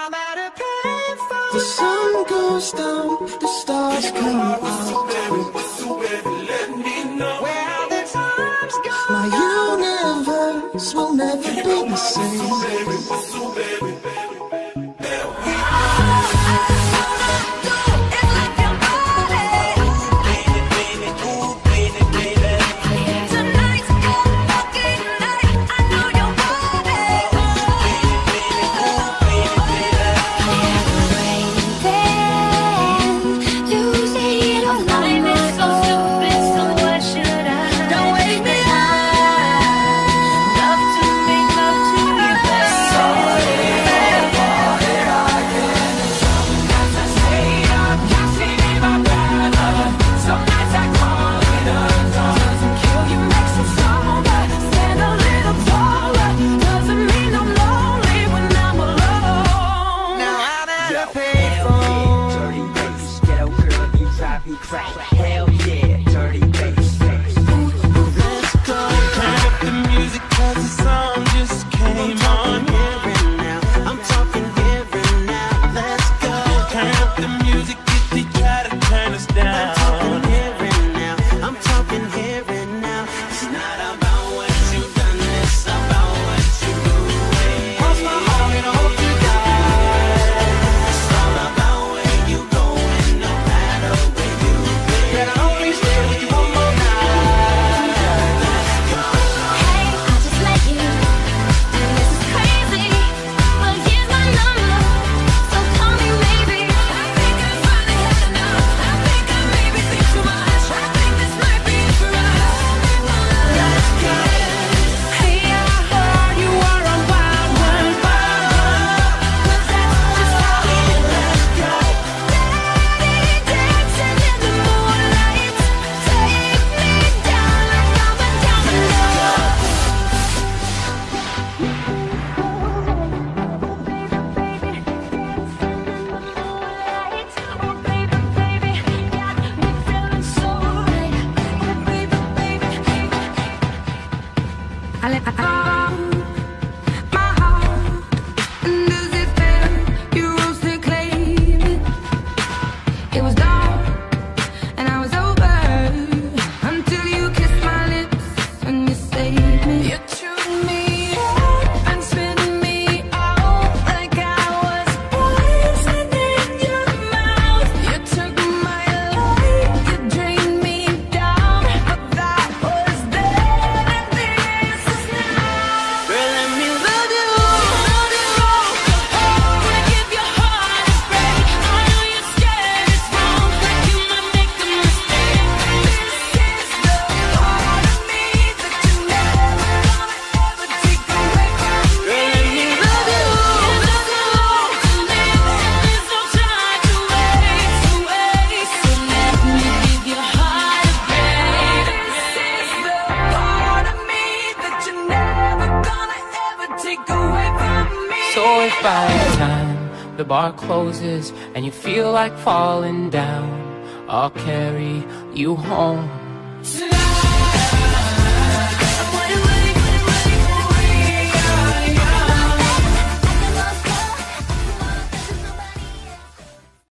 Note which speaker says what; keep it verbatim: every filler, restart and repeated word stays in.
Speaker 1: The sun goes down, the stars come out. My universe will never be the same.
Speaker 2: Hell yeah, dirty bass. Let's go. Turn up the music 'cause the song just came on. Here and now, I'm talking here and now. Let's go. Turn up the music if they try to turn us down. I'm talking here and now. I'm talking here and now. It's not about what you've done, it's about what you do. Cross my heart and I hope you die. It's all about where you going, no matter where you been. Can I only stay with you one more night? Let's go.
Speaker 3: Hey, I just met you, and this is crazy, but here's my number, so call me maybe. I think I finally had enough. I think I maybe think too much. I think this might be it for us. Let's go. Hey, I heard you are a wild one, but that's just how it is. Let's go. Daddy dancing in the moonlight, take me down like I'm a domino. Oh baby, baby, got me feeling so right. Oh baby, baby, I let my heart, does it feel you rose to claim it? It was dark and I was over until you kissed my lips and you saved me. You chewed me up and spit me out like I was poison in your mouth. You took my life, you drained me down, but that was then and this is now.
Speaker 2: Girl, let me love you.
Speaker 3: Love you, wanna give your heart a break. I know you're scared it's wrong, like you might make a mistake. This is the part of me that you never gonna ever take away from me.
Speaker 2: Girl, let me love you.
Speaker 3: There's no time to live, and there's no time to waste, to waste. So let me give your heart a break. This is the part of me that you're never gonna ever take away from me.
Speaker 4: So if by the time the bar closes and you feel like falling down, I'll carry you home.
Speaker 3: Tonight